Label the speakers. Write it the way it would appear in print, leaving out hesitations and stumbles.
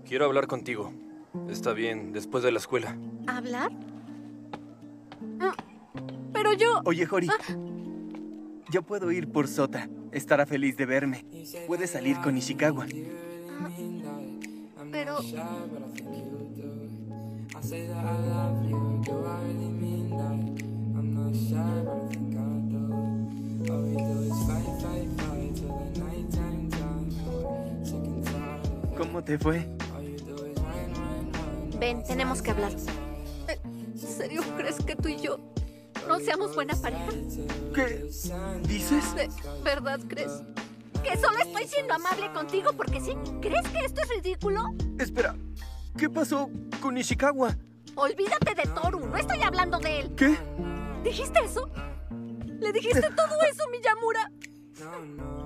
Speaker 1: Quiero hablar contigo. Está bien, después de la escuela.
Speaker 2: ¿Hablar? Pero yo...
Speaker 3: Oye, Hori. Yo puedo ir por Sota. Estará feliz de verme. Puedes salir con Ishikawa.
Speaker 2: Pero...
Speaker 3: ¿Cómo te fue?
Speaker 2: Ven, tenemos que hablar. ¿En serio crees que tú y yo no seamos buena pareja?
Speaker 3: ¿Qué dices?
Speaker 2: ¿De verdad crees que solo estoy siendo amable contigo porque sí? ¿Crees que esto es ridículo?
Speaker 3: Espera, ¿qué pasó con Ishikawa?
Speaker 2: Olvídate de Toru, no estoy hablando de él.
Speaker 3: ¿Qué?
Speaker 2: ¿Dijiste eso? ¿Le dijiste todo eso, Miyamura?